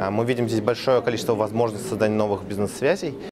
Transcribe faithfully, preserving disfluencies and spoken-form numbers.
Мы видим здесь большое количество возможностей создания новых бизнес-связей.